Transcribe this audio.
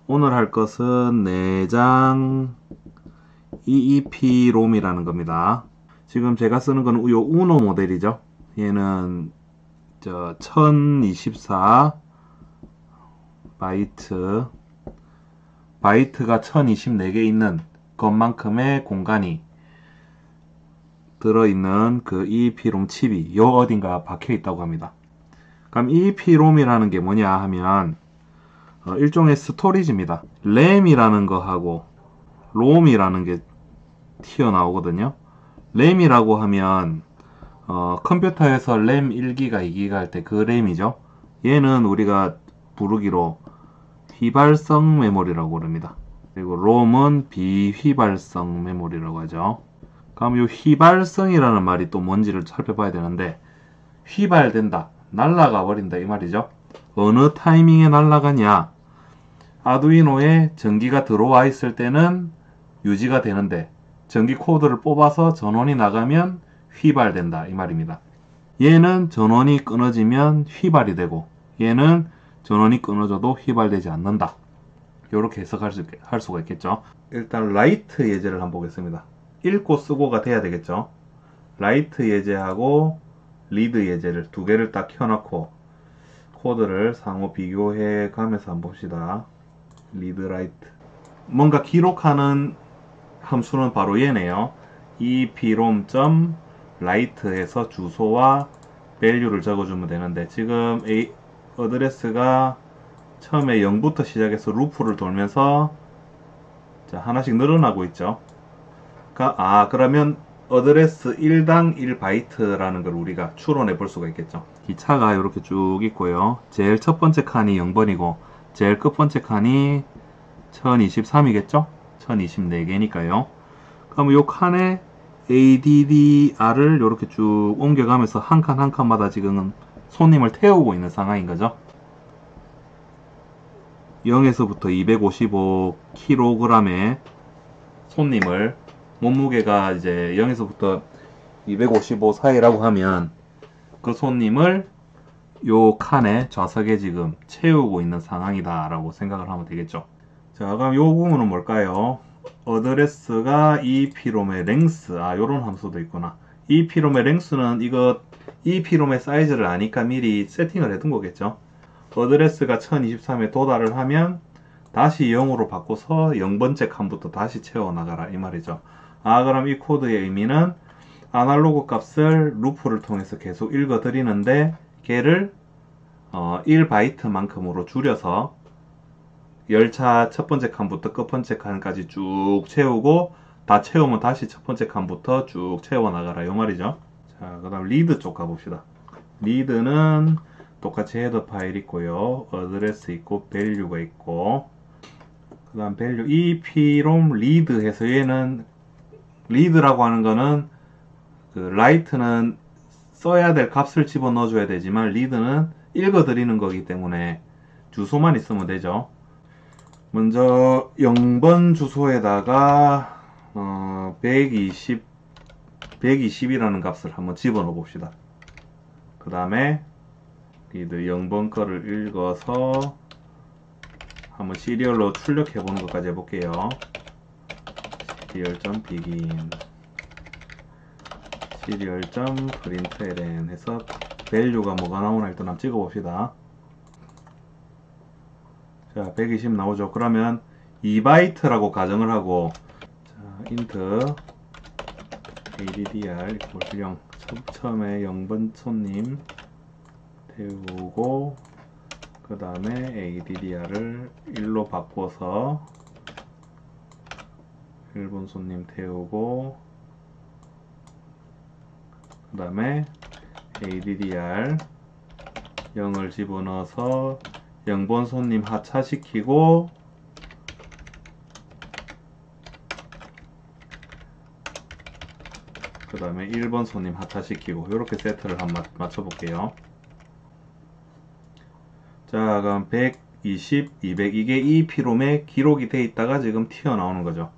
오늘 할 것은 내장 EEP롬이라는 겁니다. 지금 제가 쓰는 건 요 우노 모델이죠. 얘는 1024 바이트가 1024개 있는 것만큼의 공간이 들어있는 그 EEP롬 칩이 요 어딘가 박혀 있다고 합니다. 그럼 EEP롬이라는 게 뭐냐 하면 일종의 스토리지입니다. 램이라는 거하고 롬이라는 게 튀어나오거든요. 램이라고 하면 컴퓨터에서 램 1기가 2기가 할 때 그 램이죠. 얘는 우리가 부르기로 휘발성 메모리라고 부릅니다. 그리고 롬은 비휘발성 메모리라고 하죠. 그럼 이 휘발성이라는 말이 또 뭔지를 살펴봐야 되는데, 휘발된다, 날아가 버린다 이 말이죠. 어느 타이밍에 날아가냐, 아두이노에 전기가 들어와 있을 때는 유지가 되는데 전기 코드를 뽑아서 전원이 나가면 휘발된다 이 말입니다. 얘는 전원이 끊어지면 휘발이 되고, 얘는 전원이 끊어져도 휘발되지 않는다. 이렇게 해석할 수가 있겠죠. 일단 라이트 예제를 한번 보겠습니다. 읽고 쓰고가 돼야 되겠죠. 라이트 예제하고 리드 예제를 두 개를 딱 켜놓고 코드를 상호 비교해 가면서 한번 봅시다. 리드 라이트, 뭔가 기록하는 함수는 바로 얘네요. EEPROM.WRITE에서 주소와 value를 적어주면 되는데, 지금 어드레스가 처음에 0부터 시작해서 루프를 돌면서 하나씩 늘어나고 있죠. 그러면 어드레스 1당 1바이트라는 걸 우리가 추론해 볼 수가 있겠죠. 기차가 이렇게 쭉 있고요. 제일 첫 번째 칸이 0번이고 제일 끝 번째 칸이 1023이겠죠? 1024개니까요. 그럼 이 칸에 ADDR을 이렇게 쭉 옮겨가면서 한 칸 한 칸마다 지금 손님을 태우고 있는 상황인 거죠. 0에서부터 255kg의 손님을, 몸무게가 이제 0에서부터 255 사이라고 하면 그 손님을 요 칸에 좌석에 지금 채우고 있는 상황이다 라고 생각을 하면 되겠죠. 자, 그럼 요 부분은 뭘까요? 어드레스가 EEPROM의 랭스, 요런 함수도 있구나. EEPROM의 랭스는 이거 EEPROM의 사이즈를 아니까 미리 세팅을 해둔 거겠죠. 어드레스가 1023에 도달을 하면 다시 0으로 바꿔서 0번째 칸부터 다시 채워나가라 이 말이죠. 그럼 이 코드의 의미는 아날로그 값을 루프를 통해서 계속 읽어 드리는데 걔를 1바이트만큼으로 줄여서 열차 첫 번째 칸부터 끝 번째 칸까지 쭉 채우고, 다 채우면 다시 첫 번째 칸부터 쭉 채워나가라 이 말이죠. 자, 그 다음 리드 쪽 가봅시다. 리드는 똑같이 헤더 파일 있고요, 어드레스 있고 밸류가 있고, 그 다음 밸류 EEPROM 리드 해서, 얘는 리드라고 하는 거는 그 라이트는 써야 될 값을 집어넣어 줘야 되지만 리드는 읽어 드리는 거기 때문에 주소만 있으면 되죠. 먼저 0번 주소에다가 120이라는 값을 한번 집어넣어 봅시다. 그 다음에 리드 0번 거를 읽어서 한번 시리얼로 출력해 보는 것까지 해볼게요. serial.begin, serial.println 해서 밸류가 뭐가 나오나 일단 한번 찍어 봅시다. 자, 120 나오죠. 그러면 2바이트라고 가정을 하고, 자, int addr = 0, 처음에 0번 손님 태우고, 그 다음에 addr을 1로 바꿔서 1번 손님 태우고, 그 다음에 addr 0을 집어넣어서 0번 손님 하차시키고, 그 다음에 1번 손님 하차시키고, 이렇게 세트를 한번 맞춰볼게요. 자, 그럼 120, 200 이게 EEPROM에 기록이 돼 있다가 지금 튀어나오는 거죠.